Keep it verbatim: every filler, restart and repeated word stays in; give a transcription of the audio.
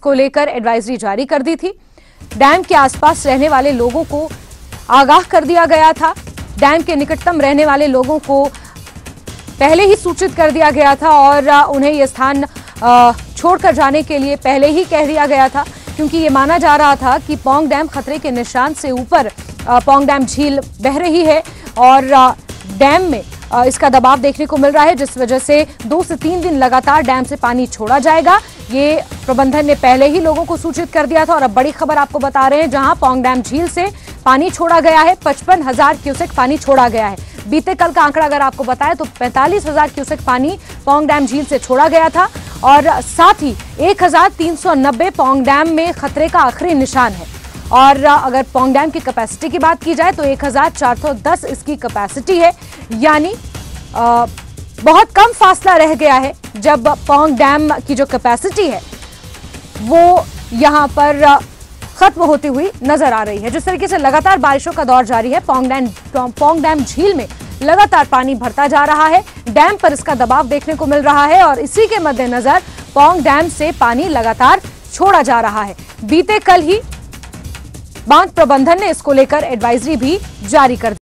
को लेकर एडवाइजरी जारी कर दी थी। डैम के आसपास रहने वाले लोगों को आगाह कर दिया गया था। डैम के निकटतम रहने वाले लोगों को पहले ही सूचित कर दिया गया था और उन्हें यह स्थान छोड़कर जाने के लिए पहले ही कह दिया गया था, क्योंकि ये माना जा रहा था कि पौंग डैम खतरे के निशान से ऊपर पौंग डैम झील बह रही है और डैम में इसका दबाव देखने को मिल रहा है, जिस वजह से दो से तीन दिन लगातार डैम से पानी छोड़ा जाएगा। ये प्रबंधन ने पहले ही लोगों को सूचित कर दिया था। और अब बड़ी खबर आपको बता रहे हैं, जहां पौंग डैम झील से पानी छोड़ा गया है, पचपन हजार क्यूसेक पानी छोड़ा गया है। बीते कल का आंकड़ा अगर आपको बताएं तो पैंतालीस हजार क्यूसेक पानी पौंग डैम झील से छोड़ा गया था और साथ ही एक हजार तीन सौ नब्बे पौंग डैम में खतरे का आखिरी निशान है। और अगर पौंग डैम की कैपेसिटी की बात की जाए तो एक हजार चार सौ दस इसकी कैपेसिटी है, यानी बहुत कम फासला रह गया है जब पौंग डैम की जो कैपेसिटी है वो यहां पर खत्म होती हुई नजर आ रही है। जिस तरीके से लगातार बारिशों का दौर जारी है, पौंग डैम पौंग डैम झील में लगातार पानी भरता जा रहा है, डैम पर इसका दबाव देखने को मिल रहा है और इसी के मद्देनजर पौंग डैम से पानी लगातार छोड़ा जा रहा है। बीते कल ही बांध प्रबंधन ने इसको लेकर एडवाइजरी भी जारी कर दी।